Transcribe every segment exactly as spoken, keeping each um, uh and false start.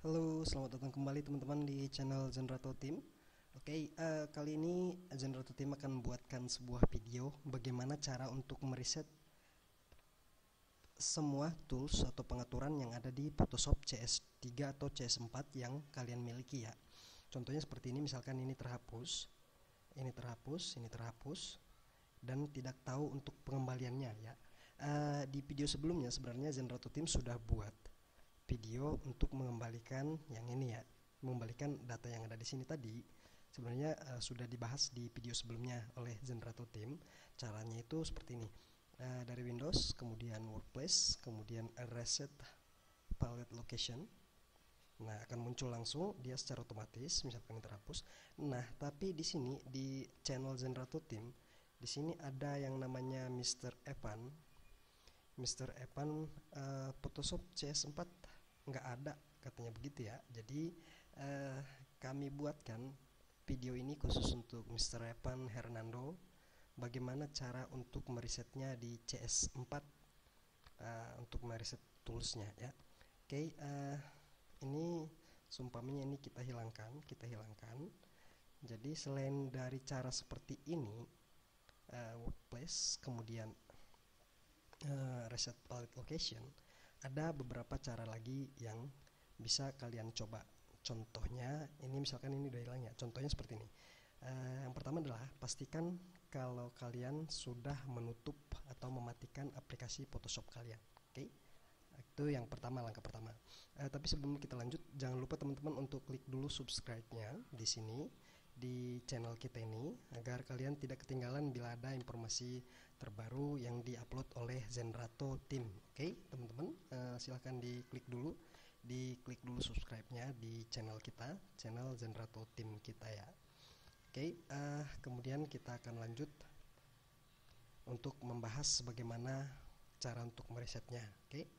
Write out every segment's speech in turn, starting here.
Halo, selamat datang kembali teman-teman di channel Zenrato Team. Oke, uh, kali ini Zenrato Team akan membuatkan sebuah video bagaimana cara untuk mereset semua tools atau pengaturan yang ada di Photoshop C S tiga atau C S empat yang kalian miliki ya. Contohnya seperti ini, misalkan ini terhapus, ini terhapus, ini terhapus, dan tidak tahu untuk pengembaliannya ya. Uh, di video sebelumnya sebenarnya Zenrato Team sudah buat video untuk mengembalikan yang ini ya, mengembalikan data yang ada di sini tadi. Sebenarnya uh, sudah dibahas di video sebelumnya oleh Zenrato Team. Caranya itu seperti ini, uh, dari Windows, kemudian Workplace, kemudian Reset Palette Location. Nah, akan muncul langsung dia secara otomatis, misalkan ini terhapus. Nah, tapi di sini di channel Zenrato Team, di sini ada yang namanya mister Evan. mister Evan uh, Photoshop C S empat nggak ada, katanya begitu ya. Jadi uh, kami buatkan video ini khusus untuk mister Evan Hernando, bagaimana cara untuk meresetnya di C S empat, uh, untuk mereset toolsnya ya. Oke, okay, uh, ini sumpamanya ini kita hilangkan, kita hilangkan. Jadi selain dari cara seperti ini, uh, Workplace, kemudian uh, Reset Palette Location, ada beberapa cara lagi yang bisa kalian coba. Contohnya ini, misalkan ini udah hilang ya, contohnya seperti ini. Uh, yang pertama adalah pastikan kalau kalian sudah menutup atau mematikan aplikasi Photoshop kalian. Oke, okay? Itu yang pertama, langkah pertama. Uh, tapi sebelum kita lanjut, jangan lupa teman-teman untuk klik dulu subscribe-nya di sini di channel kita ini, agar kalian tidak ketinggalan bila ada informasi terbaru yang diupload oleh Zenrato Team. Oke, okay, teman-teman, uh, silahkan diklik dulu, diklik dulu subscribe-nya di channel kita, channel Zenrato Team kita ya. Oke, okay, uh, kemudian kita akan lanjut untuk membahas bagaimana cara untuk meresetnya. Oke. Okay?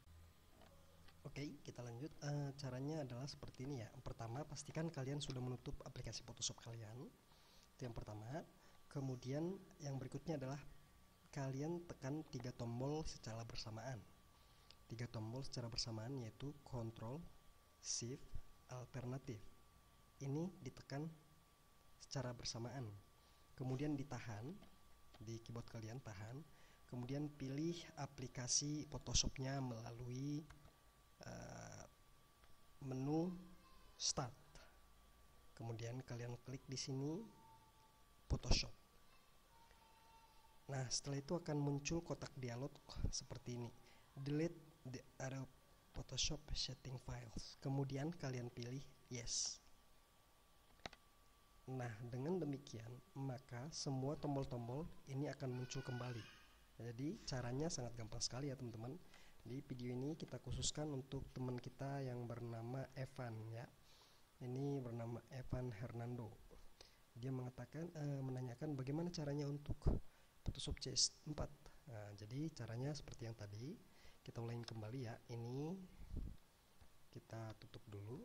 Oke, okay, kita lanjut. Uh, caranya adalah seperti ini ya. Pertama, pastikan kalian sudah menutup aplikasi Photoshop kalian. Itu yang pertama. Kemudian yang berikutnya adalah kalian tekan tiga tombol secara bersamaan. Tiga tombol secara bersamaan yaitu Control, Shift, Alternatif. Ini ditekan secara bersamaan. Kemudian ditahan di keyboard kalian, tahan. Kemudian pilih aplikasi Photoshopnya melalui Uh, menu Start. Kemudian kalian klik di sini Photoshop. Nah, setelah itu akan muncul kotak dialog seperti ini. Delete the Adobe Photoshop setting files. Kemudian kalian pilih yes. Nah, dengan demikian maka semua tombol-tombol ini akan muncul kembali. Jadi caranya sangat gampang sekali ya teman-teman. Di video ini kita khususkan untuk teman kita yang bernama Evan ya. Ini bernama Evan Hernando. Dia mengatakan uh, menanyakan bagaimana caranya untuk Photoshop C S empat. Nah, jadi caranya seperti yang tadi. Kita ulangi kembali ya. Ini kita tutup dulu.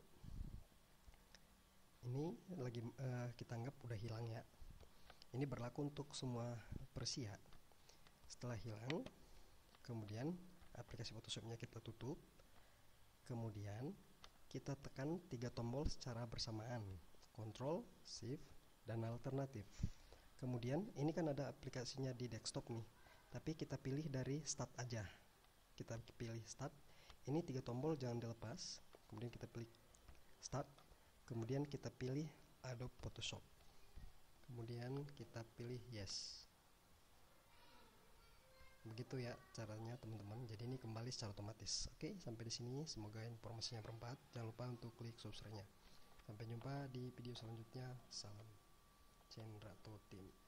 Ini lagi uh, kita anggap udah hilang ya. Ini berlaku untuk semua versi ya. Setelah hilang, kemudian aplikasi Photoshopnya kita tutup. Kemudian kita tekan tiga tombol secara bersamaan, Control, Shift, dan Alternatif. Kemudian ini kan ada aplikasinya di desktop nih, tapi kita pilih dari Start aja. Kita pilih Start. Ini tiga tombol jangan dilepas. Kemudian kita pilih Start. Kemudian kita pilih Adobe Photoshop. Kemudian kita pilih Yes. Begitu ya caranya teman-teman. Jadi ini kembali secara otomatis. Oke, sampai di sini semoga informasinya bermanfaat. Jangan lupa untuk klik subscribe-nya. Sampai jumpa di video selanjutnya. Salam Zenrato Team.